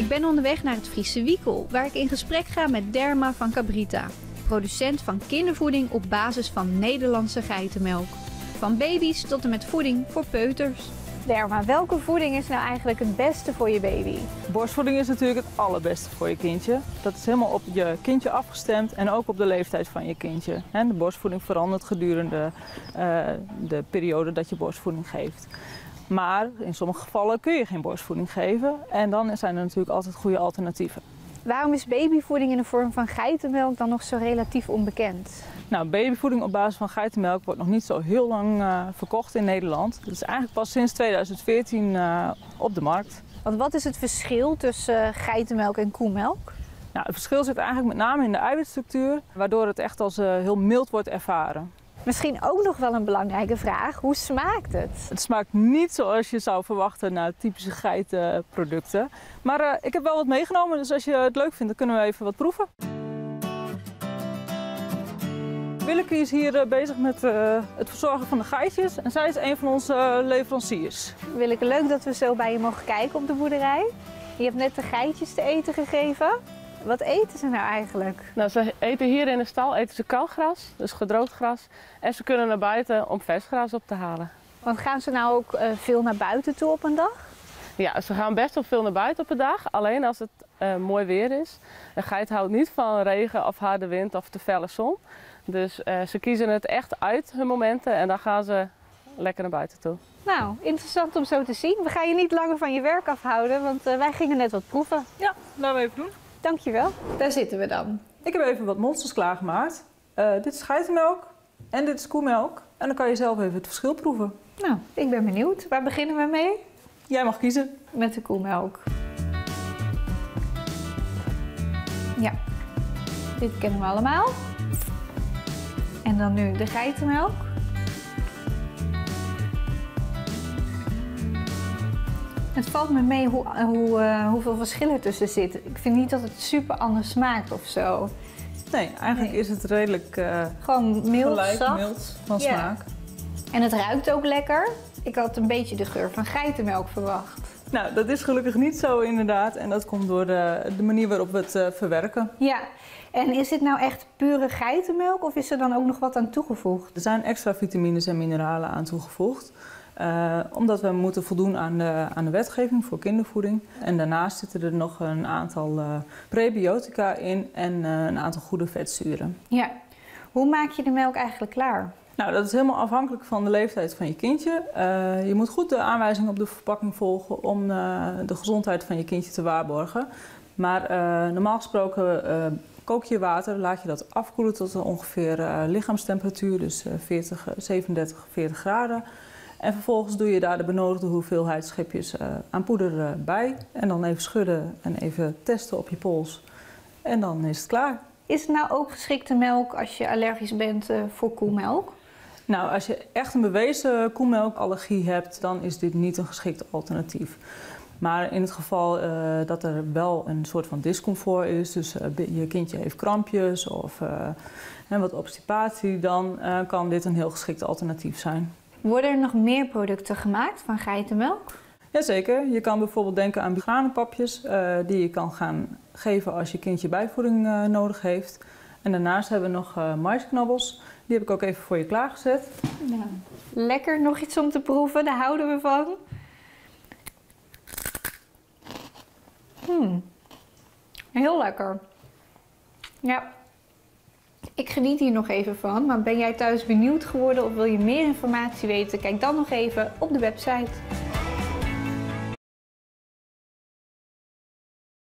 Ik ben onderweg naar het Friese Wiekel, waar ik in gesprek ga met Derma van Cabrita, producent van kindervoeding op basis van Nederlandse geitenmelk. Van baby's tot en met voeding voor peuters. Derma, welke voeding is nou eigenlijk het beste voor je baby? Borstvoeding is natuurlijk het allerbeste voor je kindje. Dat is helemaal op je kindje afgestemd en ook op de leeftijd van je kindje. De borstvoeding verandert gedurende de periode dat je borstvoeding geeft. Maar in sommige gevallen kun je geen borstvoeding geven en dan zijn er natuurlijk altijd goede alternatieven. Waarom is babyvoeding in de vorm van geitenmelk dan nog zo relatief onbekend? Nou, babyvoeding op basis van geitenmelk wordt nog niet zo heel lang verkocht in Nederland. Dat is eigenlijk pas sinds 2014 op de markt. Want wat is het verschil tussen geitenmelk en koemelk? Nou, het verschil zit eigenlijk met name in de eiwitstructuur, waardoor het echt als heel mild wordt ervaren. Misschien ook nog wel een belangrijke vraag, hoe smaakt het? Het smaakt niet zoals je zou verwachten naar typische geitenproducten. Maar ik heb wel wat meegenomen, dus als je het leuk vindt, dan kunnen we even wat proeven. Willeke is hier bezig met het verzorgen van de geitjes en zij is een van onze leveranciers. Willeke, leuk dat we zo bij je mogen kijken op de boerderij. Je hebt net de geitjes te eten gegeven. Wat eten ze nou eigenlijk? Nou, ze eten hier in de stal kauwgras, dus gedroogd gras. En ze kunnen naar buiten om vers gras op te halen. Want gaan ze nou ook veel naar buiten toe op een dag? Ja, ze gaan best wel veel naar buiten op een dag, alleen als het mooi weer is. Een geit houdt niet van regen of harde wind of te felle zon. Dus ze kiezen het echt uit, hun momenten, en dan gaan ze lekker naar buiten toe. Nou, interessant om zo te zien. We gaan je niet langer van je werk afhouden, want wij gingen net wat proeven. Ja, laten we even doen. Dankjewel. Daar zitten we dan. Ik heb even wat monsters klaargemaakt. Dit is geitenmelk en dit is koemelk. En dan kan je zelf even het verschil proeven. Nou, ik ben benieuwd. Waar beginnen we mee? Jij mag kiezen. Met de koemelk. Ja, dit kennen we allemaal. En dan nu de geitenmelk. Het valt me mee hoeveel verschil er tussen zit. Ik vind niet dat het super anders smaakt of zo. Nee, eigenlijk is het redelijk gewoon mild, gelijk, zacht. mild van smaak. En het ruikt ook lekker. Ik had een beetje de geur van geitenmelk verwacht. Nou, dat is gelukkig niet zo inderdaad. En dat komt door de manier waarop we het verwerken. Ja, en is dit nou echt pure geitenmelk of is er dan ook nog wat aan toegevoegd? Er zijn extra vitamines en mineralen aan toegevoegd. Omdat we moeten voldoen aan de wetgeving voor kindervoeding. En daarnaast zitten er nog een aantal prebiotica in en een aantal goede vetzuren. Ja, hoe maak je de melk eigenlijk klaar? Nou, dat is helemaal afhankelijk van de leeftijd van je kindje. Je moet goed de aanwijzingen op de verpakking volgen om de gezondheid van je kindje te waarborgen. Maar normaal gesproken kook je water, laat je dat afkoelen tot ongeveer lichaamstemperatuur, dus 37, 40 graden. En vervolgens doe je daar de benodigde hoeveelheid schepjes aan poeder bij. En dan even schudden en even testen op je pols. En dan is het klaar. Is het nou ook geschikte melk als je allergisch bent voor koemelk? Nou, als je echt een bewezen koemelkallergie hebt, dan is dit niet een geschikt alternatief. Maar in het geval dat er wel een soort van discomfort is, dus je kindje heeft krampjes of wat obstipatie, dan kan dit een heel geschikt alternatief zijn. Worden er nog meer producten gemaakt van geitenmelk? Jazeker, je kan bijvoorbeeld denken aan granenpapjes die je kan gaan geven als je kindje bijvoeding nodig heeft. En daarnaast hebben we nog maisknabbels. Die heb ik ook even voor je klaargezet. Nou, lekker, nog iets om te proeven, daar houden we van. Heel lekker. Ja, ik geniet hier nog even van. Maar ben jij thuis benieuwd geworden of wil je meer informatie weten? Kijk dan nog even op de website.